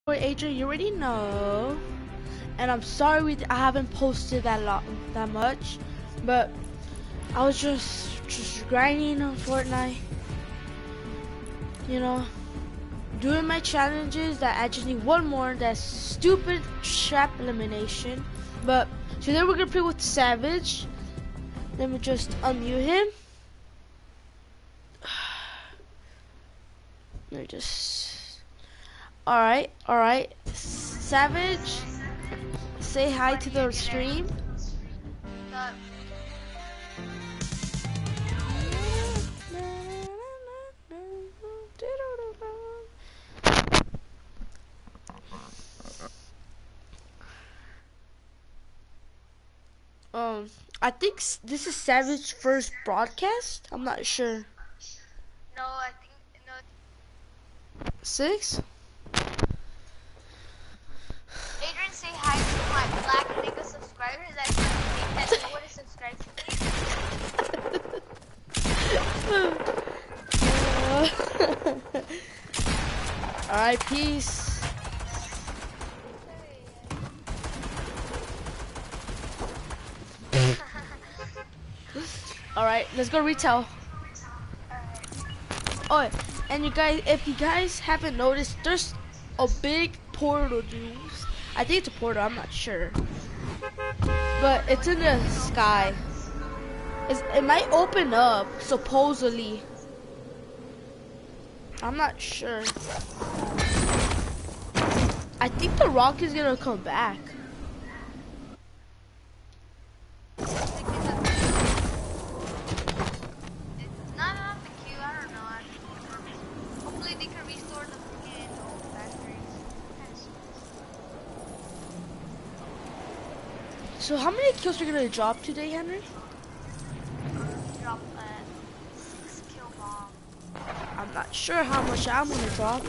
Boy, Adrian, you already know, and I'm sorry I haven't posted that much, but I was just grinding on Fortnite, you know, doing my challenges. That I just need one more, that stupid trap elimination. But today we're gonna play with Savage. Let me just unmute him. Let me just. All right, Savage. Say hi to the stream. I think this is Savage's first broadcast. I'm not sure. No, I think no. 6? Adrian, say hi to my black nigga subscribers. That know what is subscribe to me. Alright, peace. Alright, let's go retail. Oh, and you guys, if you guys haven't noticed, there's a big portal, dude. I think it's a portal, I'm not sure. But it's in the sky. It might open up, supposedly. I'm not sure. I think the rock is gonna come back. So how many kills are you gonna drop today, Henry? Drop 6 kill bomb. I'm not sure how much I'm gonna drop.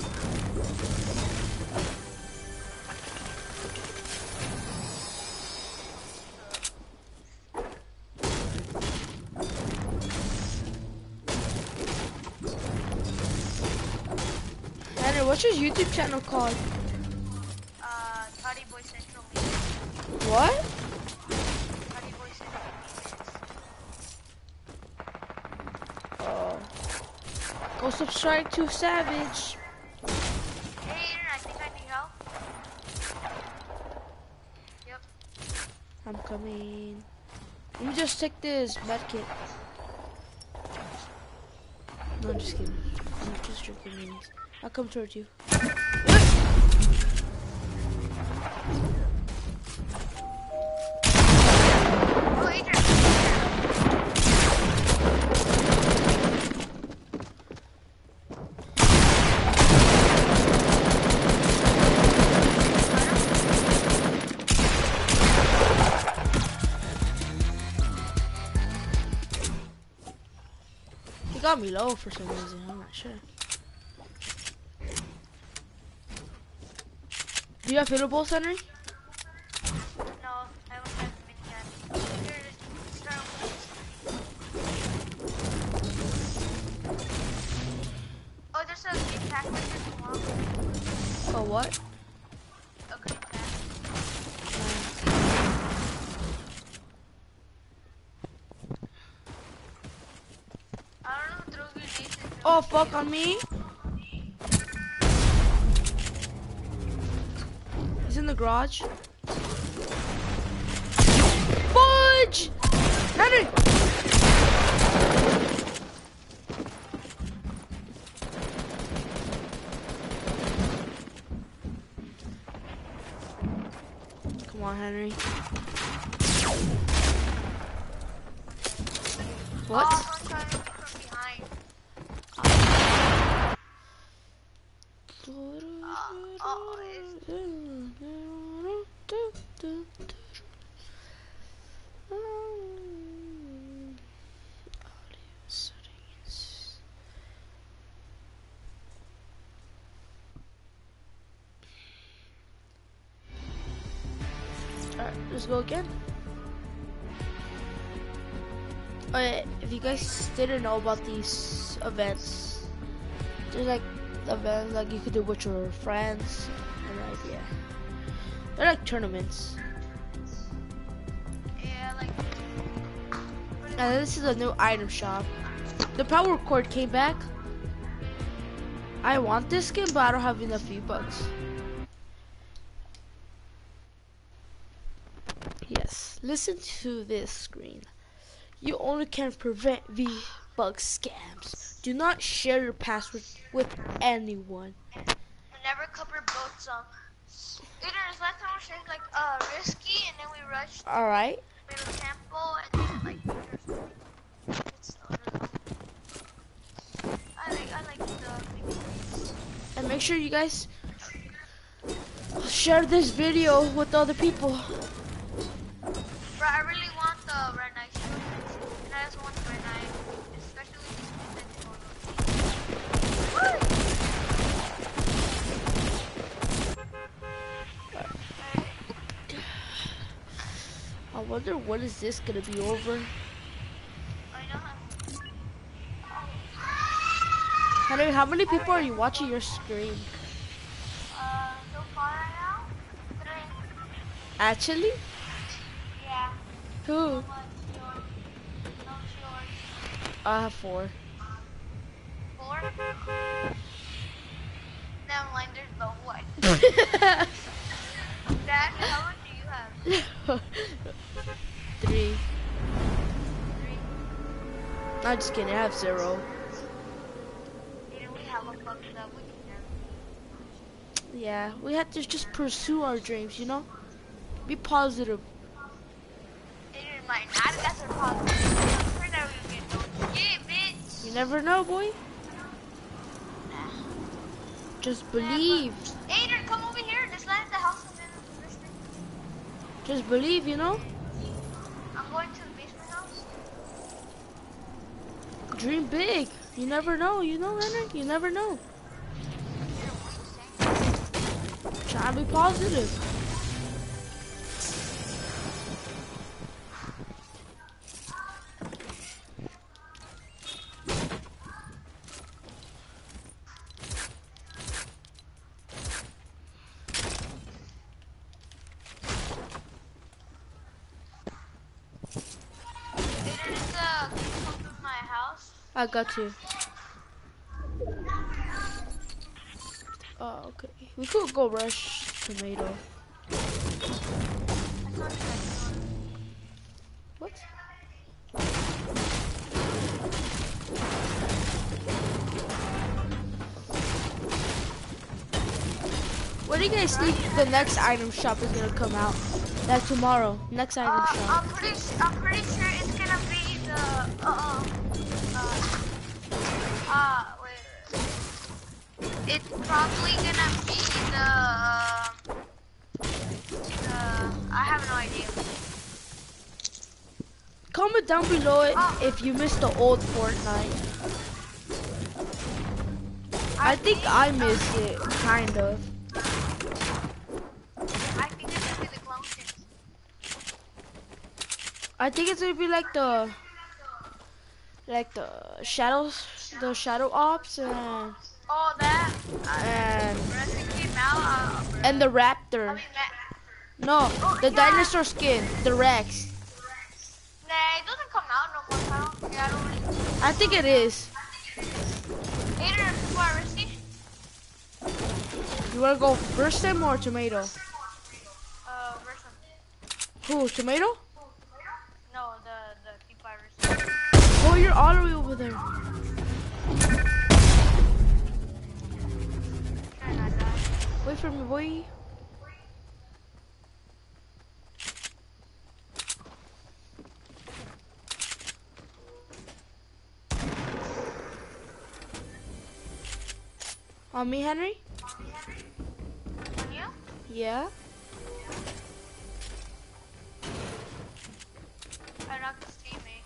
Henry, what's your YouTube channel called? Toddy Boy Central. What? Go subscribe to Savage. Hey, Aaron, I think I need help. Yep. I'm coming. Let me just take this medkit. No, I'm just kidding. I'm just drinking minis. I'll come towards you. Oh, Adrian. Got me low for some reason, I'm not sure. Do you have hittables, Henry? No, I don't have many yet. Oh, there's a green pack right there tomorrow. Oh, what? A green pack. I don't know who throws grenades. Oh, fuck on me. He's in the garage. Fudge! Henry! Come on, Henry. What? Oh, I'm trying to from behind. Alright, let's go again. Alright, if you guys didn't know about these events, there's like events like you could do with your friends, and yeah. They're like tournaments. Yeah, like. And this is a new item shop. The power cord came back. I want this skin, but I don't have enough V-Bucks. Yes, listen to this screen. You only can prevent V-Buck scams. Do not share your password with anyone. Never cover boats up. Either this last time we shared like risky, and then we rushed. Alright. Middle temple, and then like it's I like the And make sure you guys share this video with other people. Bro, I really want the Red Knight shield, and I just want the Red Knight, especially I wonder what is this gonna be over. I know. Henry, how many people are you watching your stream? So far right now, 3. Actually? Yeah. Who? No yours. I have 4. 4? Never mind, there's no one. Dad, how much do you have? 3. 3. I'm just kidding, I have 0. Didn't we have a fuck that we can never. Yeah, we have to just pursue our dreams, you know? Be positive. Didn't mind. That's a problem. We're never gonna get no shit, bitch. You never know, boy. Just believe. Aiden, come over here. Just land at the house and then this thing. Just believe, you know? I'm going to the basement house. Dream big. You never know, you know, Henry? You never know. Try to be positive. I got to. Oh, okay. We could go rush tomato. What? When do you guys think the next item shop is gonna come out? Like tomorrow, next item shop. I'm pretty sure it's gonna be the wait. It's probably gonna be the I have no idea. Comment down below if you missed the old Fortnite. I think I missed it, kind of. I think it's gonna be the clone skins. I think it's gonna be like the shadows, the shadow ops, and Oh, that and Resident came out. and the raptor. No, the dinosaur skin, the Rex. Nah, it doesn't come out no more. I don't really. I think it is. Either before risky. You wanna go first time or tomato? Version. Who, tomato? No, the T-virus. Oh, you're all the way over there. Try not die. Wait for me, boy. On me, Henry? You? Yeah. I knocked his teammate.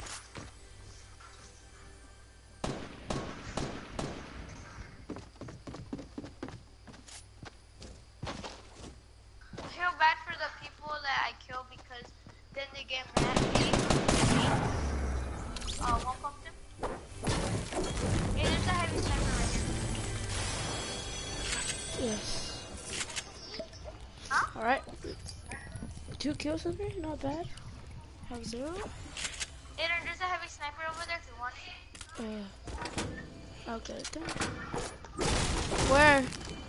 I feel bad for the people that I kill because then they get mad at me. One pumped him. Hey, there's a heavy sniper right here. Yes. Alright. 2 kills with me, not bad. Have 0. Aiden, there's a heavy sniper over there if you want it. I'll get it then. Where?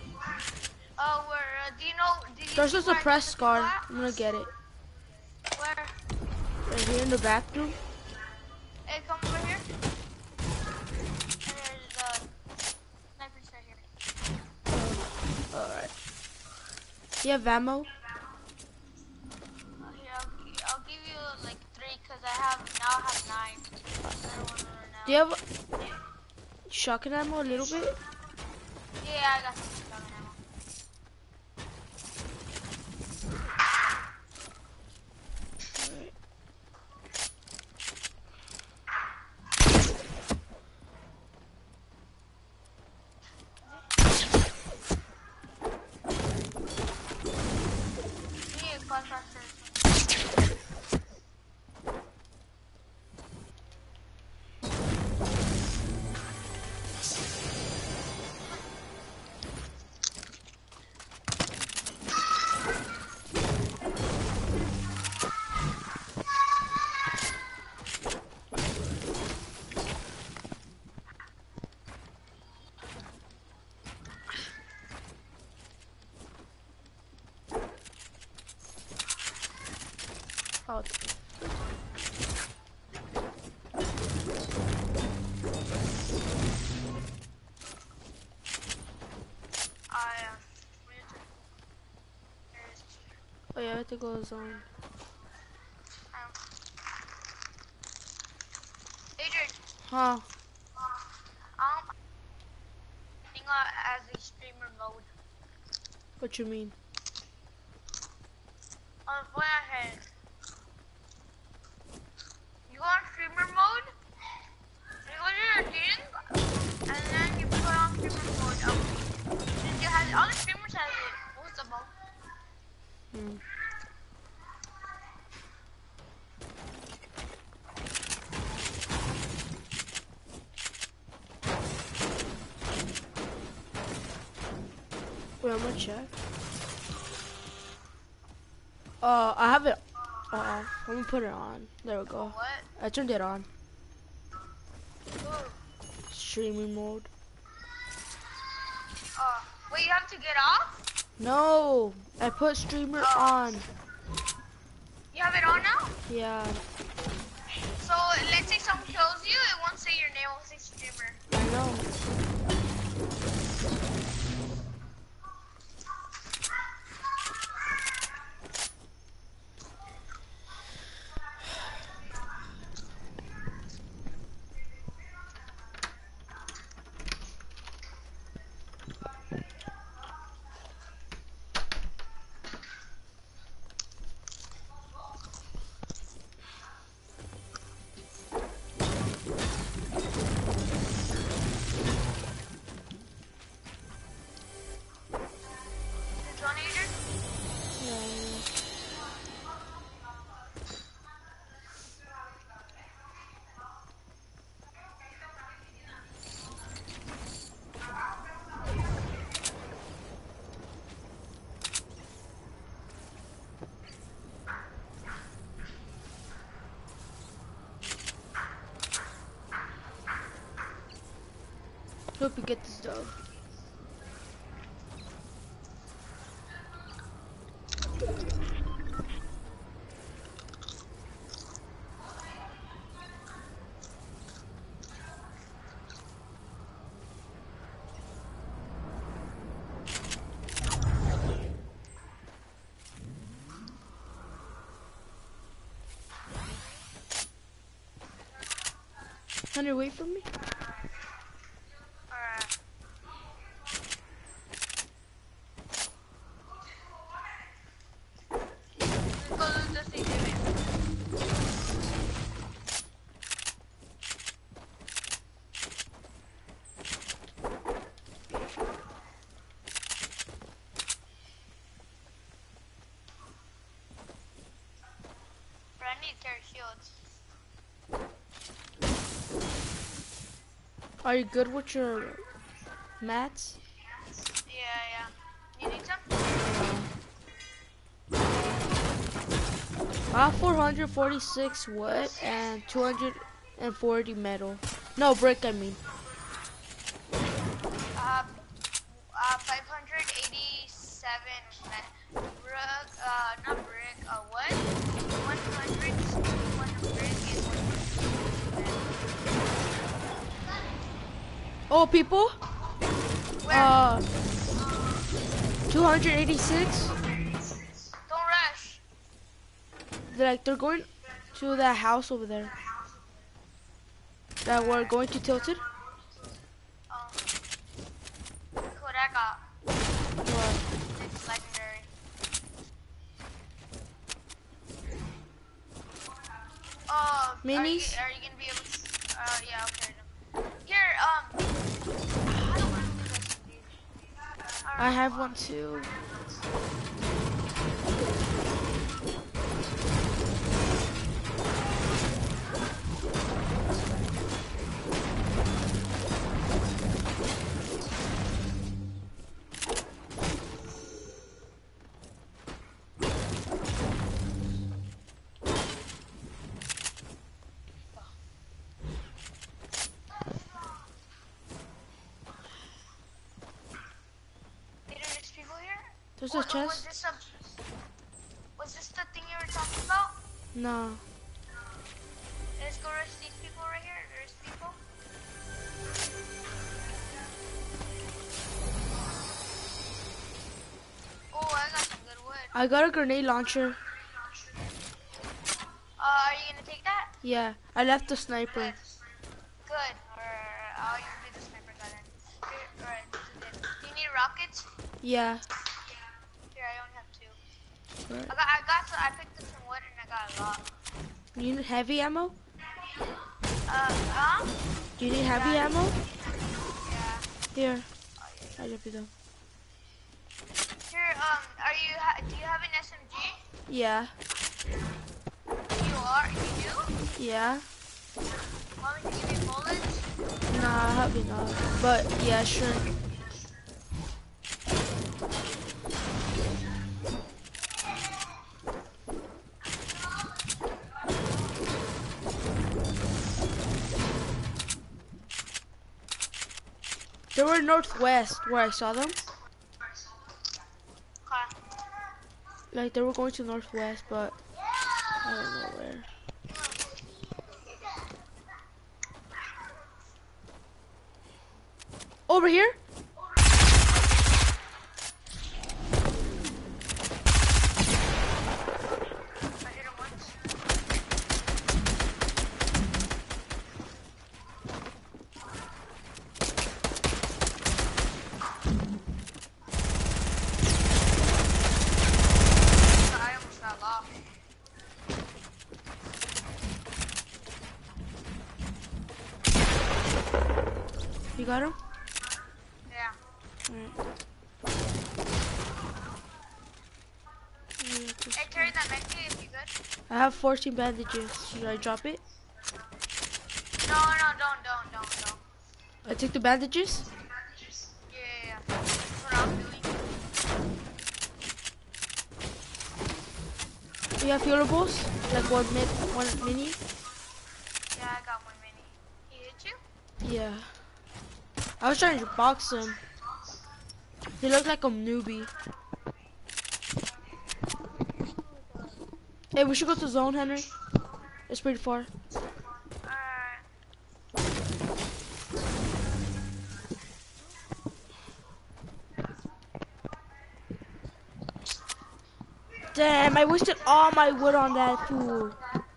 Do you know, There's a see where I suppressed got the scar. glass? I'm gonna get it. Where? Right here in the bathroom. Hey, come over here. And there's snipers right here. Alright. You have ammo? Here, I'll give you like 3 because I have 9. I don't want to run out. Do you have shotgun ammo a little bit? Yeah, I got some shotgun ammo. Alright. You need a flashback first. Oh. Oh yeah, I have to go zone. Adrian, Huh? thing as a streamer mode. What you mean? On what I had. You go on streamer mode, you go to your settings, and then you put on streamer mode. And you have all the streamers have it. Most of them. Hmm. Wait, I'm gonna check. I have it. I'm gonna put it on. There we go. What? I turned it on. Ooh. Streaming mode. Wait, you have to get off? No, I put streamer on. You have it on now? Yeah, So let's say someone kills you, it won't say your name, it will say streamer. I know. Is it on Adrian? Hope you get this dog. Hunter, wait for me. Alright. Let's go to the CCTV. Bro, I need carry shields. Are you good with your mats? Yeah. You need some? I have 446 wood and 240 metal. No, brick, I mean. 587 brick, not brick, what? 100, one brick and 100. Oh, people? Where? 286? Don't rush. They're going to that house over there. That we're going to Tilted? Look what I got. What? It's legendary. Minis? Are you gonna be able to? Yeah, okay. Here, I don't want to do this. I have one too. There's a chest. Was this the thing you were talking about? No. Let's go rush these people right here. There's people. Oh, I got some good wood. I got a grenade launcher. Are you gonna take that? Yeah, I left the sniper. Good. I'll use the sniper gun then. Alright, do you need rockets? Yeah. Here, I only have 2. Right. I picked up some wood and I got a lot. You need heavy ammo? Huh? Do you need heavy ammo? Yeah. Here. I love you though. Here, do you have an SMG? Yeah. You do? Yeah. Want me to give you bullets? Nah, probably not. But yeah, sure. They were northwest where I saw them. Okay. Like they were going to northwest, but I don't know where. Over here? I hit him once. I almost got lost. You got him? Yeah. Alright. Hey, carry that medkit if you could. I have 14 bandages. Should I drop it? No, don't. I take the bandages? Yeah. That's what I'm doing. You have fuelables? Like one mini? Yeah, I got 1 mini. He hit you? Yeah. I was trying to box him. He looked like a newbie. Hey, we should go to zone, Henry. It's pretty far. Damn, I wasted all my wood on that fool.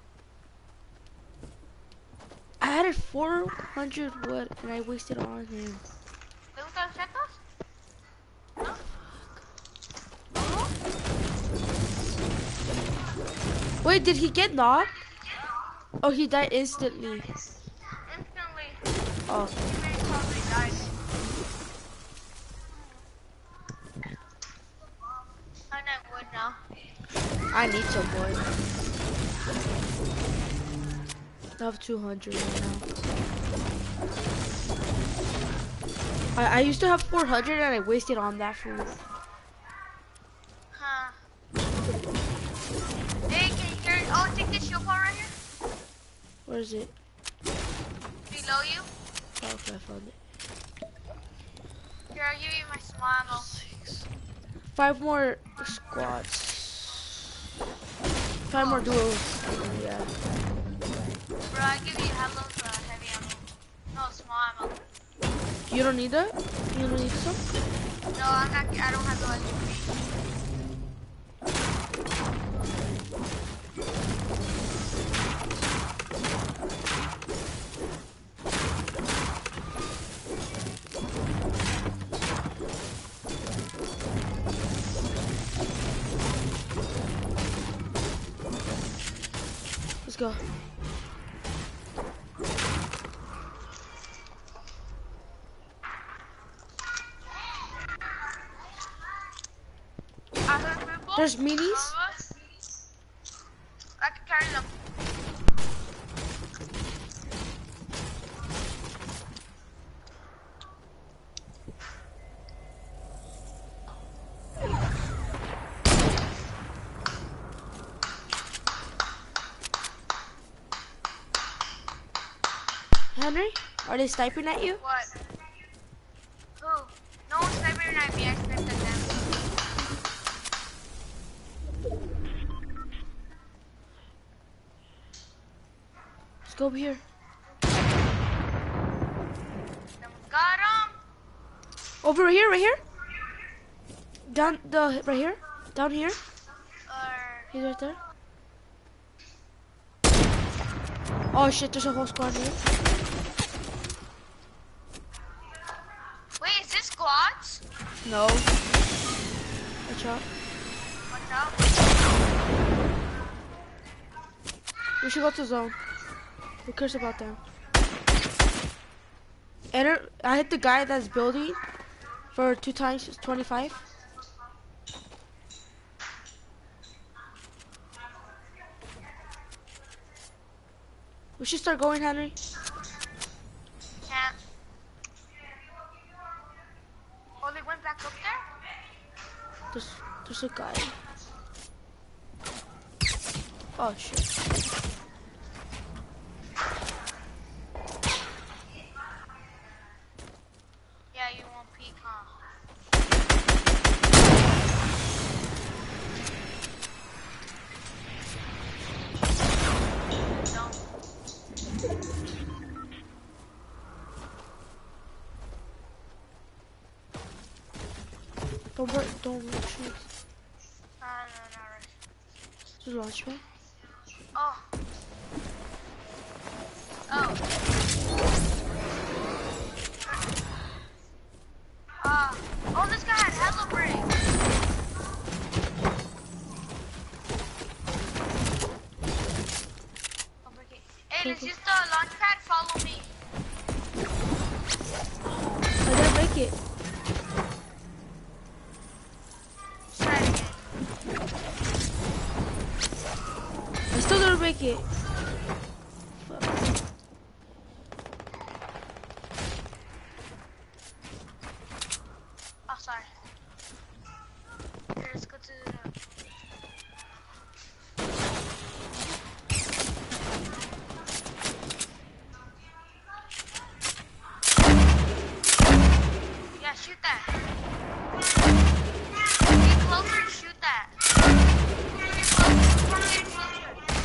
I had 400 wood and I wasted all on him. ¿Te gustan los chetos? ¿No? Wait, did he get knocked? Oh, he died instantly. Instantly. Oh. He may probably died. I need wood now. I need some wood. I have 200 right now. I used to have 400 and I wasted on that food. Huh. Hey, can you carry? this shield part right here? Where is it? Below you? Oh, okay, I found it. Here, I'll give you my small ammo. 6. 5 more squads. 5 more duels. Yeah. Bro, I give you hella heavy ammo. No, small ammo. You don't need that? You don't need some? No, I'm not. I don't have the HP. Let's go. Other people? There's minis. I can carry them. Henry, are they sniping at you? What? Who? No one's sniping at me. I sniped at them. Let's go over here. Someone got him. Over here, right here. Down the right here. Down here. He's right there. Oh shit! There's a whole squad here. Wait, is this squads? No. Watch out. Watch out. We should go to zone. Who cares about them? Enter. I hit the guy that's building for 2 times 25. We should start going, Henry. Can't. Oh, they went back up there? There's a guy. Oh shit. Yeah, you won't peek, huh? Don't. Don't shoot. No, not right. Just launch me. Oh. Oh. Oh, this guy had hella bricks. I'll break it. Hey, let's use the launch pad. Follow me. I didn't make it. Try it again. I still didn't make it. Fuck. Oh, sorry. Here, let's go to the... Yeah, shoot that. Get closer and shoot that. Get closer. Get closer.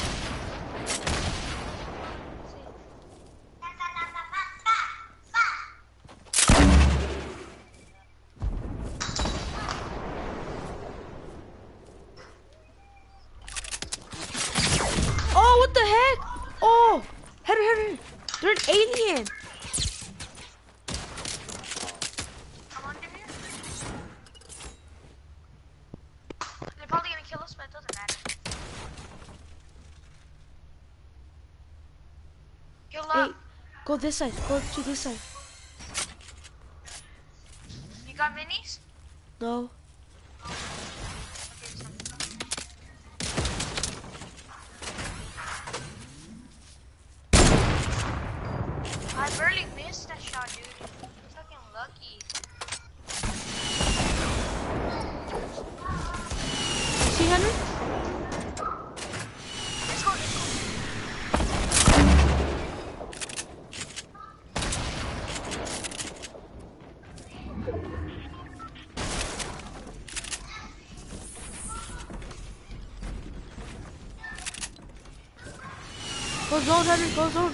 Oh, what the heck? Oh, Henry. They're an alien. Come on, give here. They're probably gonna kill us, but it doesn't matter. Kill Hey, up. go this side. Go to this side. You got minis? No. Okay, this one. I barely missed that shot, dude. Fucking lucky. See, Henry? Let's go, let's go. Go zone, Henry, go zone.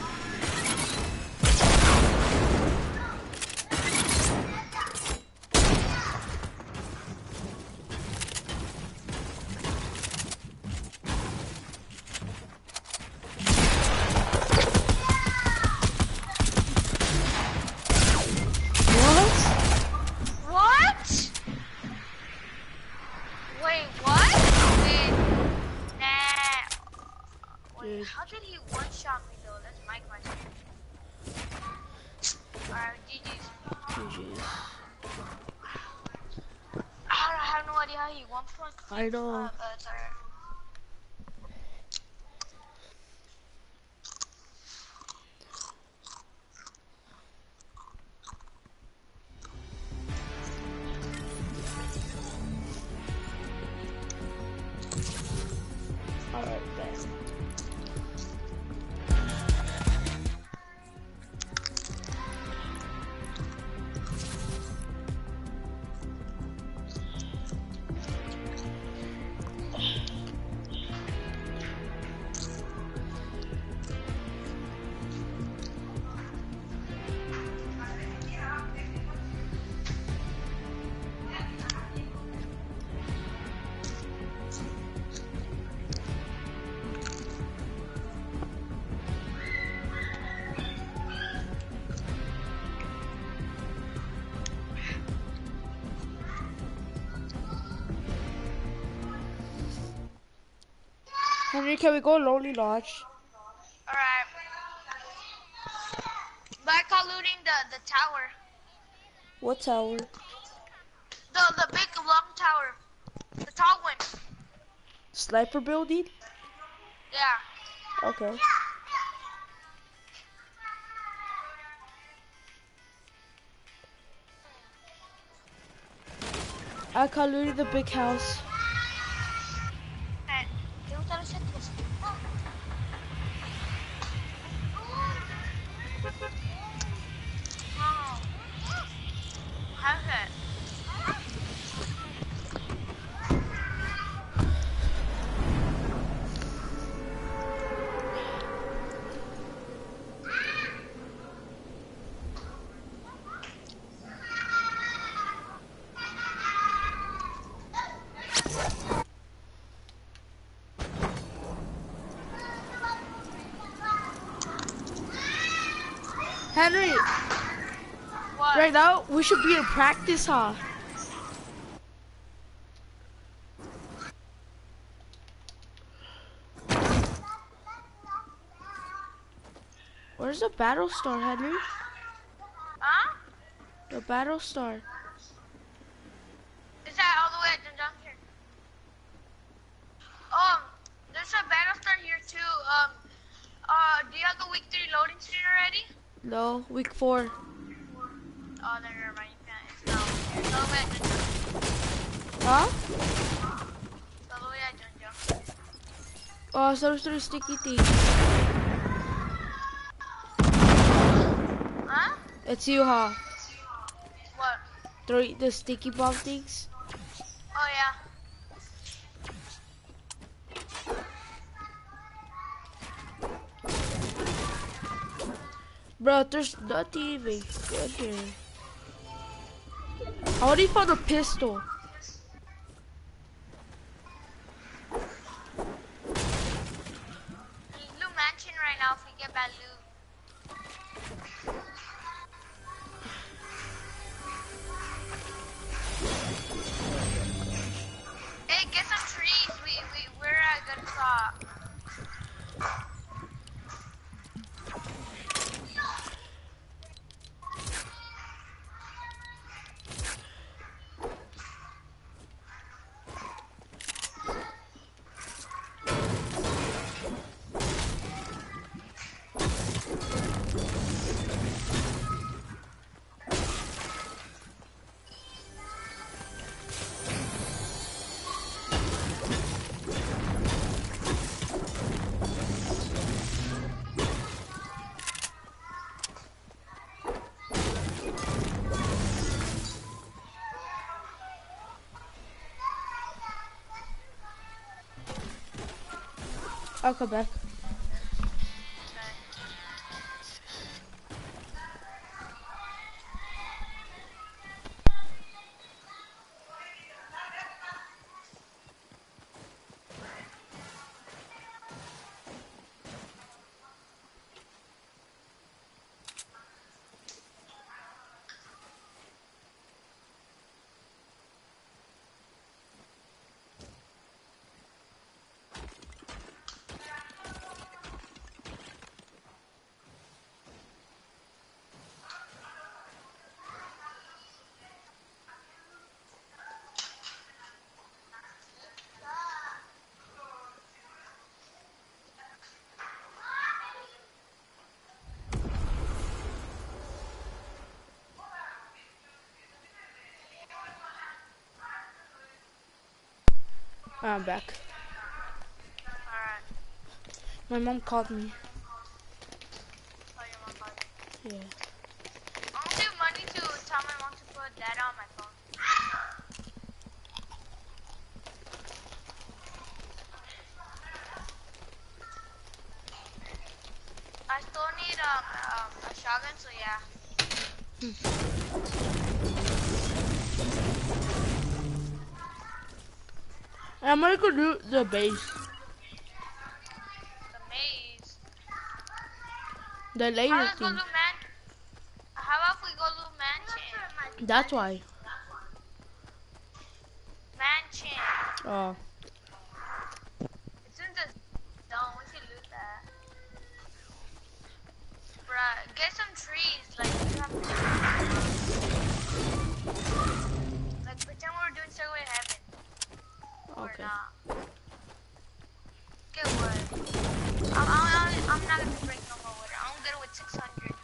What? Wait, what? Wait, nah. Wait, Dude. how did he one-shot me though? That's my question. Alright, GG's. GG's. I have no idea how he one-point. I know. But it's alright. Alright, then. Henry, can we go Lonely Lodge? Alright. But I call looting the tower. What tower? The big long tower. The tall one. Sniper building? Yeah. Okay. I call looting the big house. Okay. ¿Te gustan los centros? No. How's it? Henry, What? right now we should be in practice, huh? Where's the battle star, Henry? Huh? The battle star. Is that all the way at the junction? There's a battle star here too. Do you have the week 3 loading screen already? No, week 4. Oh, then never mind. You can't. It's not here. It's all the way at Junjo. Huh? It's all the way at Junjo. Oh, so there's 3 sticky things. Huh? It's you, huh? What? 3 the sticky bomb things. Oh yeah. Bro, there's nothing even good here. I already found a pistol. Blue mansion right now if we get bad loot. Hey, get some trees. We're at a good spot. I'll come back. I'm back. Alright. My mom called me. Oh, your mom called you. Yeah. I don't have money to tell my mom to put data on my phone. I still need a shotgun, so yeah. I'm gonna go do the base. The maze. The How layer let's go thing. to man? How about if we go to mansion? That's why. Mansion. Oh. It's in the zone. We should loot that. Bruh, get some trees. Like, you have like pretend we're doing Stairway to Heaven. Okay. Or not. Get wood. I'm not gonna break no more wood. I'm good with 600.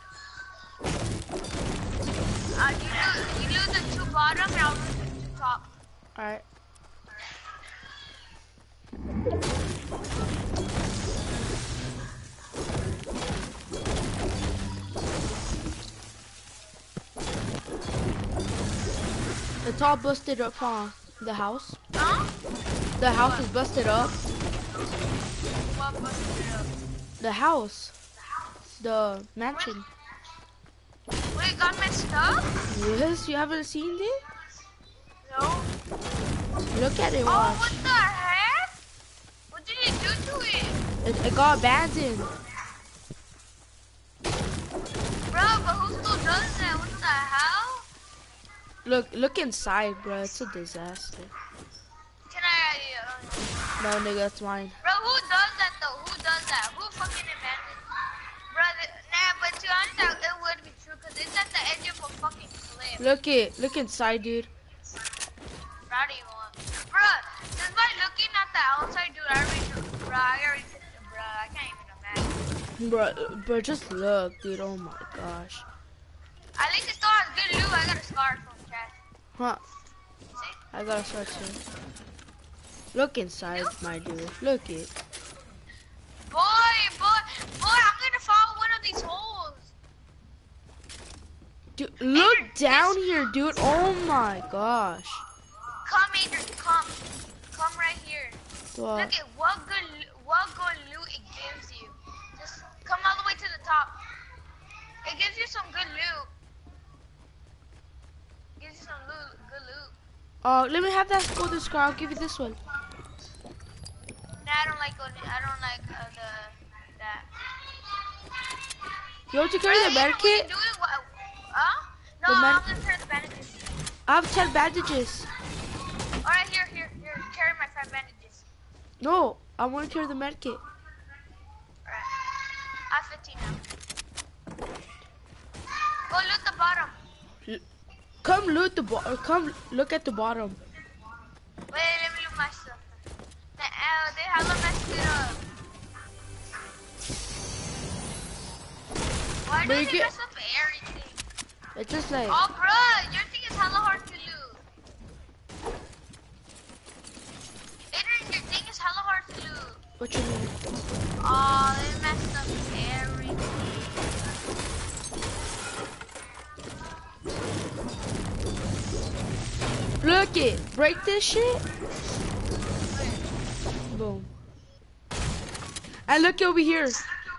You lose the two bottom and I'll lose the two top. Alright. It's all busted up, huh? The house. Huh? The house is busted up. What busted it up? The house. The mansion. Wait, got messed up? Yes, you haven't seen it? No. Look at it, Oh, watch. what the heck? What did you do to it? It got abandoned. Bro, but who still does that? What the hell? Look inside, bro. It's a disaster. Can I, No, nigga, that's mine. bro, who does that though? Who does that? Who fucking abandoned? Bro, nah, but to be honest, it would be true because it's at the edge of a fucking cliff. Look inside, dude. How do you want? Bro, just by looking at the outside, dude, I already took it, bro. I can't even imagine. Bro, just look, dude. Oh my gosh. At least it still has good loot. I got a scar from Chad. Huh? See? I gotta search it. Look inside, my dude. Look it. Boy, I'm gonna fall in one of these holes. Dude, look down here, dude. Oh my gosh. Come, Adrian, come right here. What? Look at what good loot it gives you. Just come all the way to the top. It gives you some good loot. Gives you some good loot. Let me have that golden scar. I'll give you this one. Nah, I don't like that. You want to carry the med Adrian, we kit? can do it. Huh? No, The I'm gonna carry the bandages. I have 10 bandages. Alright, here. Carry my 5 bandages. No, I want to carry the med kit. Alright. I have 15 now. Go loot the bottom. Come loot the come look at the bottom. Wait, let me loot my stuff. They hella messed it up. Why But does you it get- mess up everything? It's just like, Oh, bro, your thing is hella hard to loot. Adrian, your thing is hella hard to loot. what you mean? Oh, they messed up everything. Look it, break this shit. Boom. And look over here.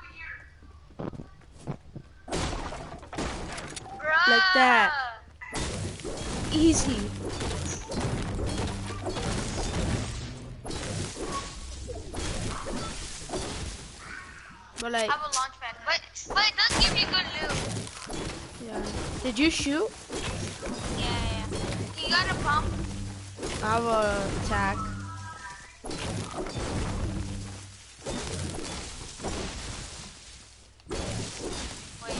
Bruh. Like that. Easy. But like, I have a launch pad, but it does give you good loot. yeah. Did you shoot? Yeah. You got a pump? I have a attack. Wait.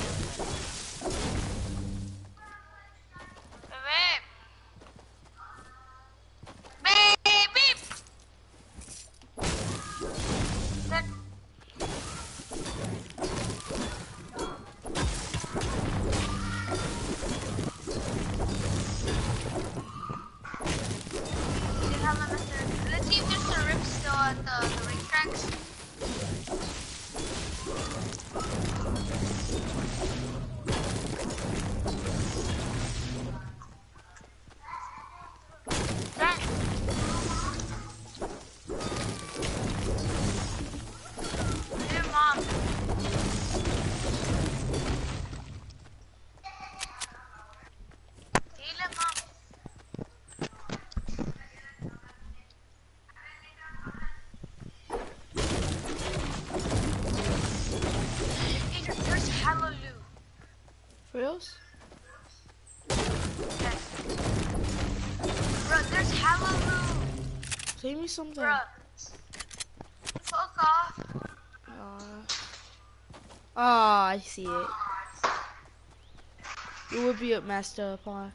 Babe. Look. See how I'm messing the racetracks. Then, dear mom. Dile, mom. Adrian, there's hella loot. For reals? Yes. Bro, there's hella loot. Save me something. Bro. Fuck off. I see it. You would be master upon.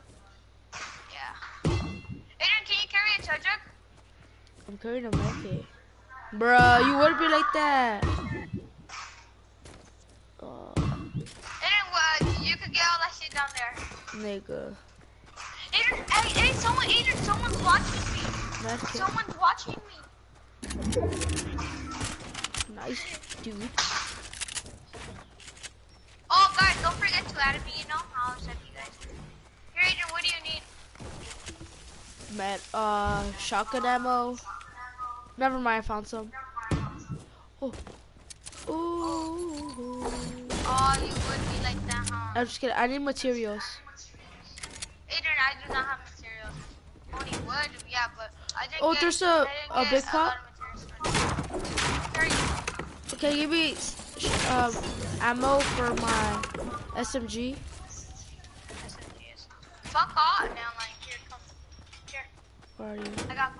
Yeah. Adrian, can you carry a tow truck? I'm carrying a medkit. Bruh, you would be like that. Adrian, you could get all that shit down there. Nigga. Adrian, hey, someone's watching me. Medkit. Someone's watching me. Nice, dude. Oh, guys, don't forget to add me, I'll accept you guys. Here, Adrian, what do you need? Shotgun ammo. Never mind, I found some. Oh. Ooh. Oh, you would be like that, huh? I'm just kidding. I need materials. Adrian, I do not have materials. Only wood, yeah, but I didn't Oh, get, there's I a didn't big get pot. lot of materials. Okay, give me ammo for my SMG. SMGs. Fuck off, man. Like, here, come. Here. Where are you? I got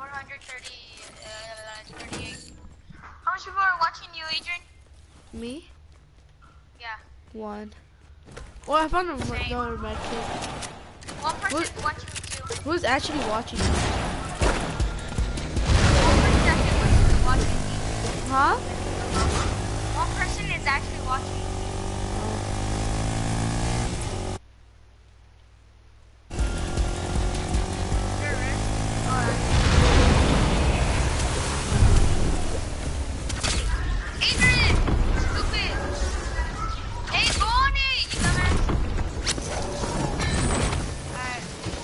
438. How much people are watching you, Adrian? Me? Yeah. One. Oh, I found Same. another medkit. One person's watching me too. Who's actually watching me? One person's actually watching me. Huh? One person is actually watching me. Adrian! Stupid! Hey, go on it, you dumbass! Alright.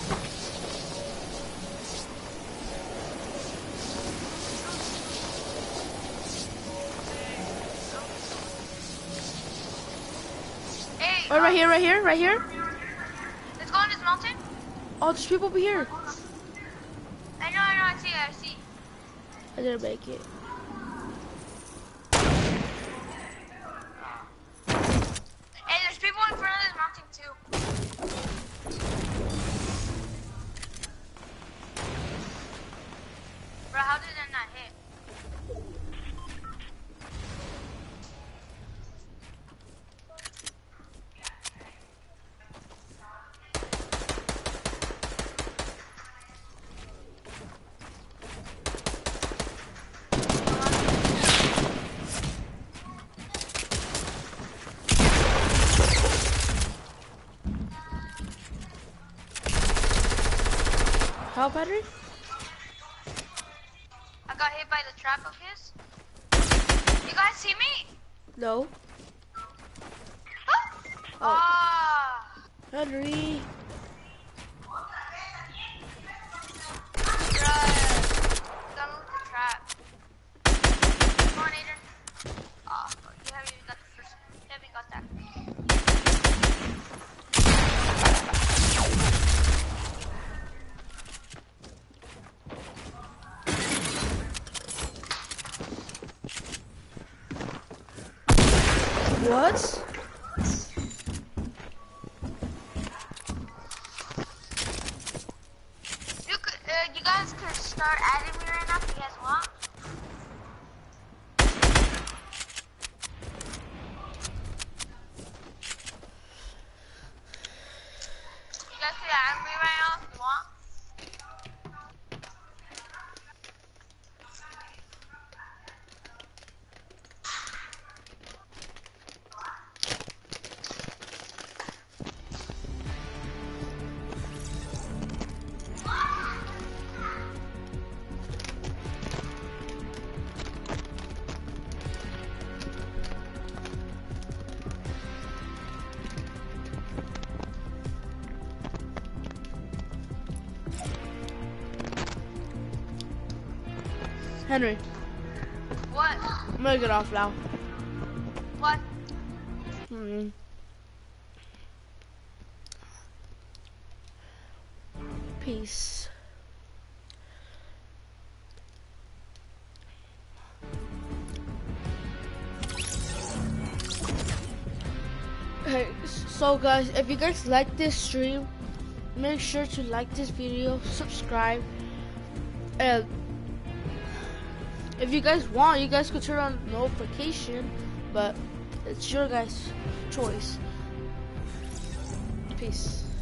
Hey, Oh, right here, right here, right here. let's go on this mountain. Oh, there's people over here. I know, I see. I didn't make it. Hey, there's people in front of this mountain too. Bro, how did that not hit? How battery? I got hit by the trap of his. You guys see me? No. Ah! Henry. Bruh. Gotta move the trap. Come on, Adrian. Oh, fuck. You haven't even got the first. You haven't got that. What? You guys could start adding me right now if you guys want. You guys could add me right now if you want. Henry, What? I'm gonna get off now. What? Peace. Hey, so guys, if you guys like this stream, make sure to like this video, subscribe, and if you guys want, you guys could turn on notification, but it's your guys' choice. Peace.